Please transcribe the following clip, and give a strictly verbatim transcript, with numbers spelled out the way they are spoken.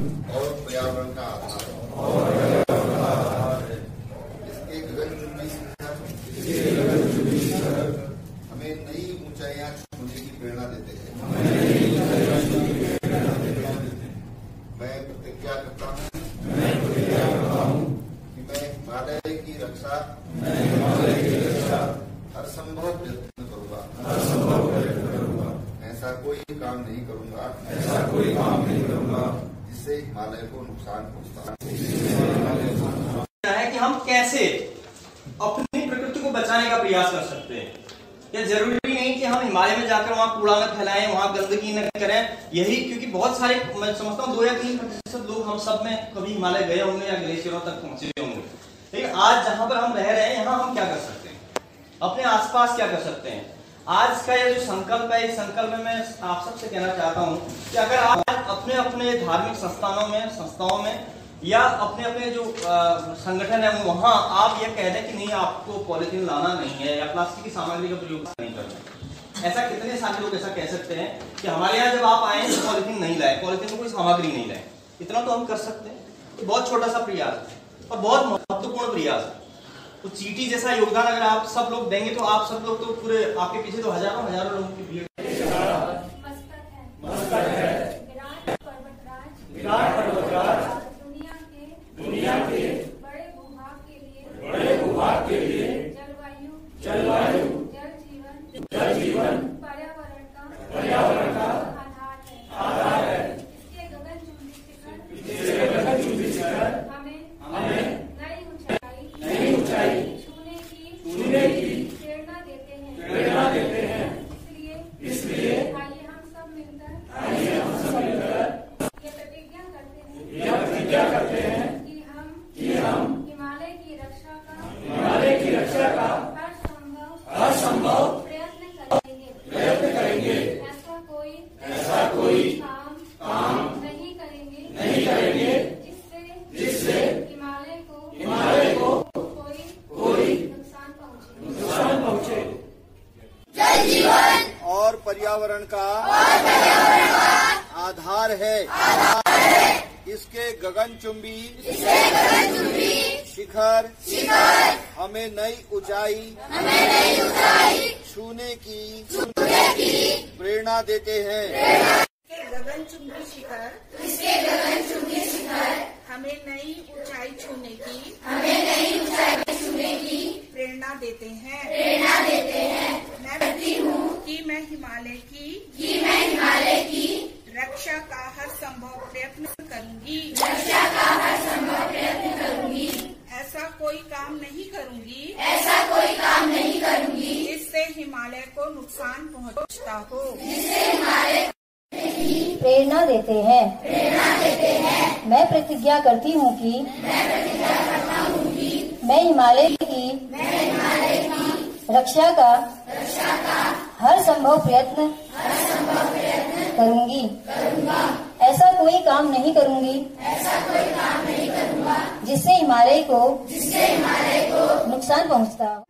और पर्यावरण का आधार है। इसके गगनचुंबी शिखर हमें नई ऊंचाइयां छूने की प्रेरणा देते हैं। मैं प्रतिज्ञा करता हूँ कि मैं हिमालय की रक्षा हर संभव प्रयत्न करूंगा। ऐसा कोई काम नहीं करूंगा ऐसा कोई काम नहीं करूंगा जिससे हिमालय को नुकसान पहुंचता है कि हम कैसे अपनी प्रकृति को बचाने का प्रयास कर सकते हैं। ये जरूरी नहीं कि हम हिमालय में जाकर वहाँ कूड़ा न फैलाएं, वहाँ गंदगी न करें। यही क्योंकि बहुत सारे, मैं समझता हूँ दो या तीन प्रतिशत लोग हम सब में कभी हिमालय गए होंगे या ग्लेशियरों तक पहुंचे होंगे। लेकिन आज जहाँ पर हम रह रहे हैं, यहाँ हम क्या कर सकते हैं, अपने आसपास क्या कर सकते हैं। आज का ये जो संकल्प है, इस संकल्प में मैं आप सबसे कहना चाहता हूँ कि अगर आप अपने अपने धार्मिक संस्थानों में संस्थाओं में या अपने अपने जो संगठन है वहाँ आप ये कह दें कि नहीं, आपको पॉलिथीन लाना नहीं है या प्लास्टिक की सामग्री का प्रयोग नहीं करना। ऐसा कितने सारे लोग ऐसा कह सकते हैं कि हमारे यहाँ जब आप आए तो पॉलिथीन नहीं लाए, पॉलिथीन में कोई सामग्री नहीं लाए। इतना तो हम कर सकते हैं। तो बहुत छोटा सा प्रयास और बहुत महत्वपूर्ण प्रयास है। तो चीटी जैसा योगदान अगर आप सब लोग देंगे तो आप सब लोग तो पूरे, आपके पीछे तो हजारों हजारों लोगों की भीड़ दुनिया के बड़े भूभाग के लिए बड़े भूभाग के लिए जलवायु जलवायु जल जीवन जल जीवन पर्यावरण का पर्यावरण का आधार है आधार है। इसके गगनचुंबी शिखर इसके गगनचुंबी शिखर हमें हमें नई ऊंचाई नई ऊंचाई छूने की छूने की प्रेरणा देते हैं प्रेरणा देते हैं। इसलिए इसलिए आइए हम सब मिलकर आइए हम सब मिलकर ये प्रतिज्ञा करते हैं ये प्रतिज्ञा करते हैं हम हिमालय की रक्षा का हिमालय की रक्षा का हर संभव हर संभव प्रयत्न करेंगे प्रयत्न करेंगे। ऐसा कोई ऐसा कोई काम काम नहीं करेंगे नहीं करेंगे जिससे जिससे हिमालय को हिमालय को कोई कोई नुकसान पहुंचे नुकसान पहुंचे। जल जीवन और पर्यावरण का और पर्यावरण का आधार है आधार है। इसके गगनचुंबी इसके गगनचुंबी शिखर शिखर हमें नई ऊंचाई हमें नई ऊंचाई छूने की छूने की प्रेरणा देते हैं। इसके गगनचुंबी शिखर इसके गगनचुंबी शिखर हमें नई ऊंचाई छूने की हमें नई ऊंचाई छूने की प्रेरणा देते हैं प्रेरणा देते हैं। मैं कहती हूँ कि मैं हिमालय की कि मैं हिमालय की रक्षा का हर संभव प्रयत्न करूंगी रक्षा का हर संभव प्रयत्न करूंगी। ऐसा कोई काम नहीं करूंगी ऐसा कोई काम नहीं करूंगी जिससे हिमालय को नुकसान पहुंचता हो जिससे हिमालय प्रेरणा देते हैं प्रेरणा देते हैं। मैं प्रतिज्ञा करती हूँ कि मैं प्रतिज्ञा करता हूँ कि मैं हिमालय की मैं हिमालय की रक्षा का रक्षा का हर संभव प्रयत्न हर संभव प्रयत्न करूंगी करूंगा। ऐसा कोई काम नहीं करूंगी ऐसा कोई काम नहीं करूंगा जिससे हिमालय को जिससे हिमालय को नुकसान पहुंचता हो।